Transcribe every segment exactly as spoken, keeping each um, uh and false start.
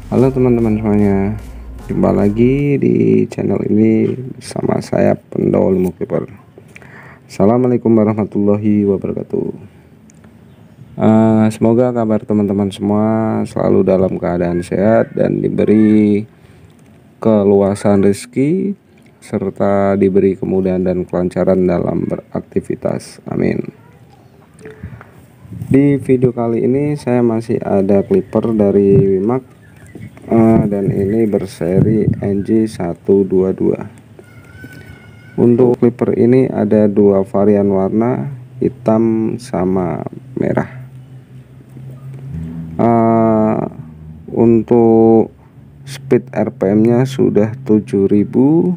Halo teman-teman semuanya, jumpa lagi di channel ini bersama saya Pendol Mukibor. Assalamualaikum warahmatullahi wabarakatuh. uh, Semoga kabar teman-teman semua selalu dalam keadaan sehat dan diberi keluasan rezeki serta diberi kemudahan dan kelancaran dalam beraktivitas, amin. Di video kali ini saya masih ada clipper dari Wimax. Uh, dan ini berseri N J seratus dua puluh dua. Untuk clipper ini ada dua varian warna, hitam sama merah. Uh, untuk speed R P M nya sudah tujuh ribu.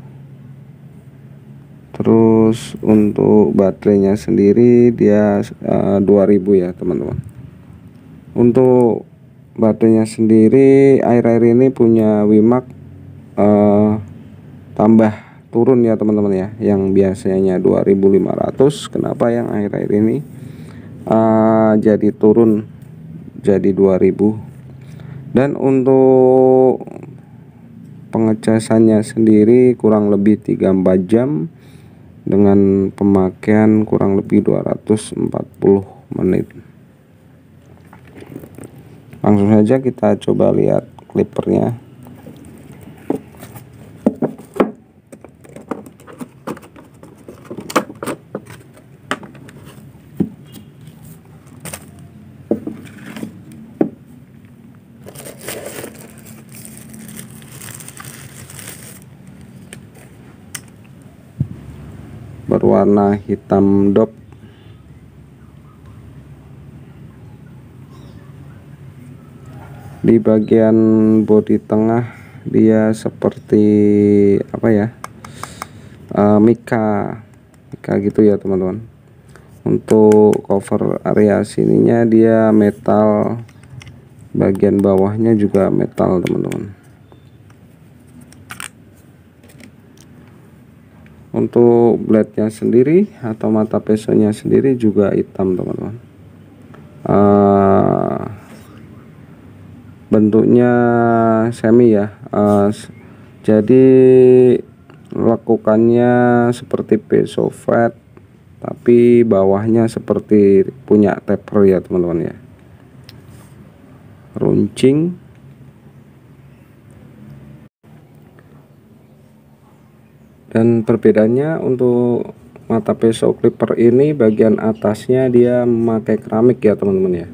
Terus untuk baterainya sendiri dia uh, dua ribu ya teman-teman. Untuk baterainya sendiri air-air ini punya Wimax uh, tambah turun ya teman-teman ya, yang biasanya dua ribu lima ratus, kenapa yang air-air ini uh, jadi turun jadi dua ribu. Dan untuk pengecasannya sendiri kurang lebih tiga sampai empat jam dengan pemakaian kurang lebih dua ratus empat puluh menit. Langsung saja kita coba lihat clippernya. Berwarna hitam dop. Di bagian bodi tengah dia seperti apa ya, uh, mika mika gitu ya teman-teman. Untuk cover area sininya dia metal, bagian bawahnya juga metal teman-teman. Untuk blade nya sendiri atau mata pesonya sendiri juga hitam teman-teman. uh, bentuknya semi ya, uh, jadi lekukannya seperti peso flat tapi bawahnya seperti punya taper ya teman-teman ya, runcing. Dan perbedaannya untuk mata peso clipper ini bagian atasnya dia memakai keramik ya teman-teman ya.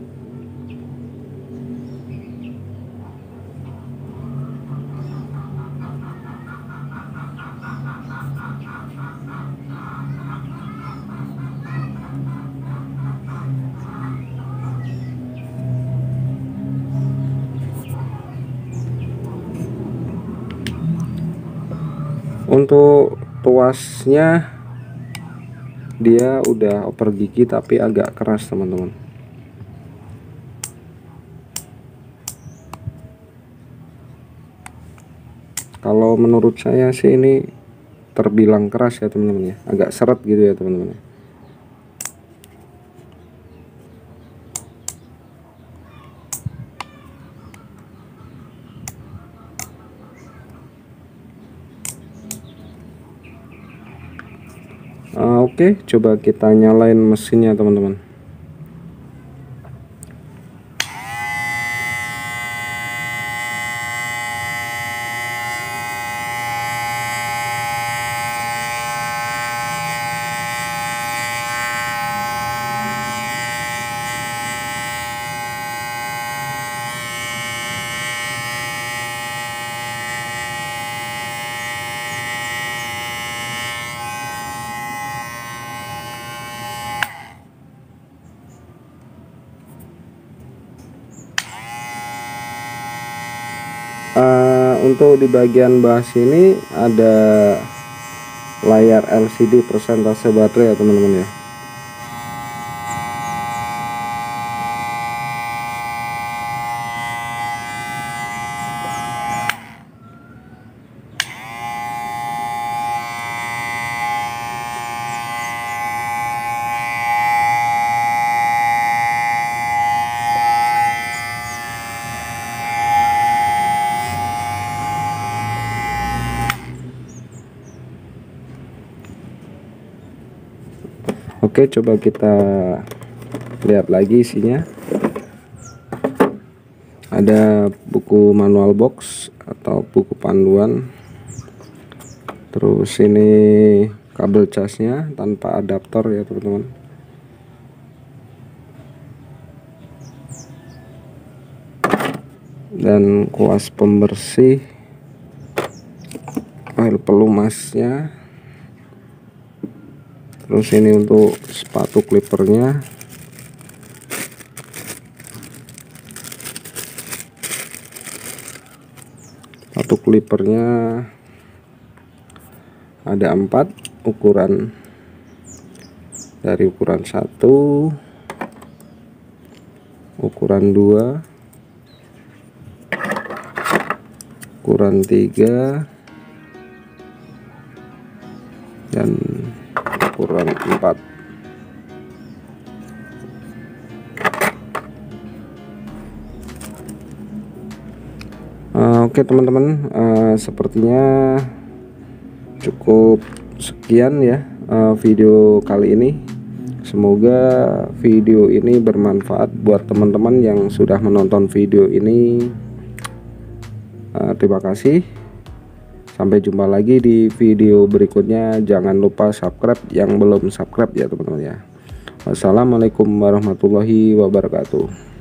Untuk tuasnya dia udah oper gigi tapi agak keras teman-teman. Kalau menurut saya sih ini terbilang keras ya teman-teman ya, agak seret gitu ya teman-teman. Uh, Oke, okay, coba kita nyalain mesinnya teman-teman. Uh, untuk di bagian bawah sini ada layar L C D persentase baterai ya teman-teman ya. Oke, coba kita lihat lagi isinya. Ada buku manual box atau buku panduan. Terus ini kabel casnya tanpa adaptor ya teman-teman. Dan kuas pembersih, oil pelumasnya. Terus ini untuk sepatu clippernya. Sepatu clippernya ada empat ukuran, dari ukuran satu, ukuran dua, ukuran tiga, dan ukuran empat. Uh, Oke teman-teman, uh, sepertinya cukup sekian ya uh, video kali ini. Semoga video ini bermanfaat buat teman-teman yang sudah menonton video ini. Uh, terima kasih. Sampai jumpa lagi di video berikutnya. Jangan lupa subscribe yang belum subscribe ya teman-teman ya. Wassalamualaikum warahmatullahi wabarakatuh.